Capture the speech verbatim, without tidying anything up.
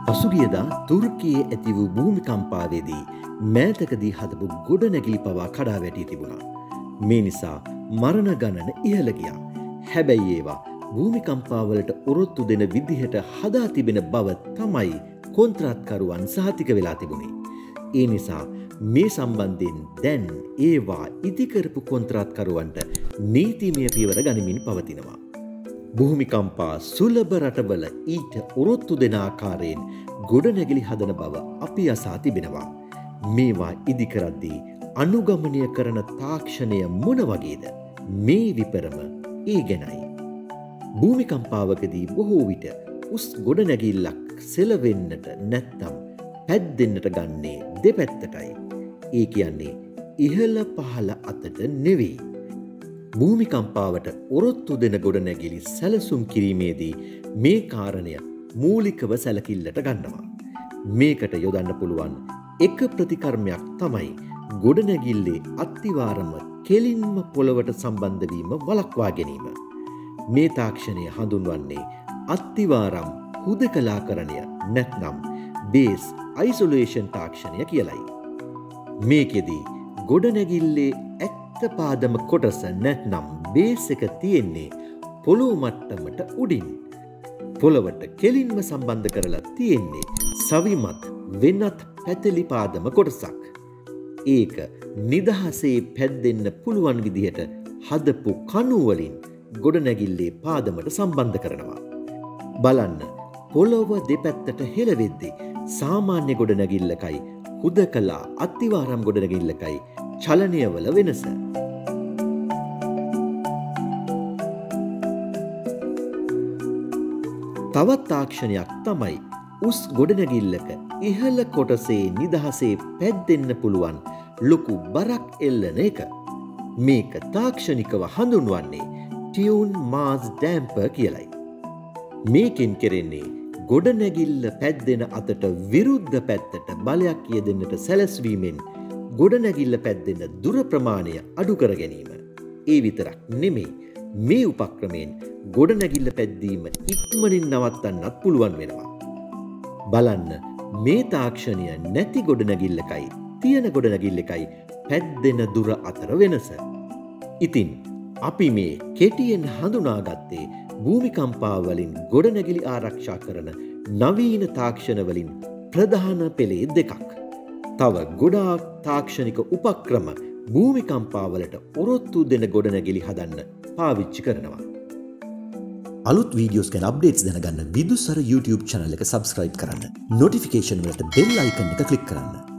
පසුගියදා තුර්කියේ ඇති වූ භූමිකම්පාවේදී මෑතකදී හදපු ගොඩනැගිලි පවා කඩා වැටී තිබුණා. මේ නිසා මරණ ගණන ඉහළ ගියා. හැබැයි ඒවා භූමිකම්පාවලට ඔරොත්තු දෙන විදිහට හදා තිබෙන බව තමයි කොන්ත්‍රාත්කරුවන් සහතික වෙලා තිබුණේ. ඒ නිසා මේ සම්බන්ධයෙන් දැන් ඒවා ඉදිකරපු කොන්ත්‍රාත්කරුවන්ට නීතිමය පියවර ගනිමින් පවතිනවා. භූමිකම්පා සුලභ රටවල ඊට ඔරොත්තු දෙන ආකාරයෙන් ගොඩනැගිලි හදන බව අපි අසා තිබෙනවා. මේවා ඉදිකරද්දී අනුගමනය කරන තාක්ෂණය මොන වගේද? මේ විපරම ඒ ගැනයි. භූමිකම්පාවකදී බොහෝ විට උස් ගොඩනැගිල්ලක් සෙලවෙන්නට නැත්තම් පැද්දෙන්නට ගන්නේ දෙපැත්තටයි. ඒ කියන්නේ ඉහළ පහළ අතට නෙවෙයි. භූමිකම්පාවට ඔරොත්තු දෙන ගොඩනැගිලි සැලසුම් කිරීමේදී මේ කාරණය මූලිකව සැලකිල්ලට ගන්නවා. මේකට යොදන්න පුළුවන් එක ප්‍රතිකර්මයක් තමයි ගොඩනැගිල්ලේ අත්තිවාරම කෙලින්ම පොළවට සම්බන්ධ වීම වළක්වා ගැනීම. මේ තාක්ෂණය හඳුන්වන්නේ අත්තිවාරම් හුදකලාකරණය නැත්නම් බේස් අයිසොලේෂන් තාක්ෂණය කියලයි. මේකෙදී ගොඩනැගිල්ලේ ඇත්ත පාදම කොටස නැත්නම් බේස් එක තියෙන්නේ පොළොව මට්ටමට උඩින්. පොළවට කෙලින්ම සම්බන්ධ කරලා තියෙන්නේ සවිමත් වෙනත් පැතලි පාදම කොටසක්. ඒක නිදහසේ පැද්දෙන්න පුළුවන් විදිහට හදපු කණු වලින් ගොඩනැගිල්ලේ පාදමට සම්බන්ධ කරනවා. බලන්න පොළොව දෙපැත්තට හෙළවෙද්දී සාමාන්‍ය ගොඩනැගිල්ලකයි හුදකලා අත්තිවාරම් ගොඩනැගිල්ලකයි චලනයවල වෙනස. තවත් තාක්ෂණයක් තමයි උස් ගොඩනැගිල්ලක ඉහළ කොටසේ නිදහසේ පැද්දෙන්න පුළුවන් ලොකු බරක් එල්ලන එක. මේක තාක්ෂණිකව හඳුන්වන්නේ ටියුන් මාස් ඩෑම්පර් කියලයි. මේකෙන් කෙරෙන්නේ ගොඩනැගිල්ල පැද්දෙන අතට විරුද්ධ පැත්තට බලයක් යෙදෙන්නට සැලැස්වීමෙන් ගොඩනැගිල්ල පැද්දෙන දුර ප්‍රමාණය අඩු කර ගැනීම. ඒ විතරක් නෙමෙයි, මේ උපක්‍රමයෙන් ගොඩනැගිල්ල පැද්දීම ඉක්මනින් නවත්තන්නත් පුළුවන් වෙනවා. බලන්න මේ තාක්ෂණය නැති ගොඩනැගිල්ලකයි තියෙන ගොඩනැගිල්ලකයි පැද්දෙන දුර අතර වෙනස. ඉතින් අපි මේ කෙටියෙන් හඳුනාගත්තේ භූමිකම්පාවලින් ගොඩනැගිලි ආරක්ෂා කරන නවීන තාක්ෂණවලින් ප්‍රධාන පෙළේ දෙකක්. තව ගොඩාක් තාක්ෂණික උපක්‍රම භූමිකම්පාවලට ඔරොත්තු දෙන ගොඩනැගිලි හදන්න පාවිච්චි කරනවා. අලුත් වීඩියෝස් ගැන අප්ඩේට්ස් දැනගන්න විදුසර YouTube channel එක subscribe කරන්න. notification වලට bell icon එක click කරන්න.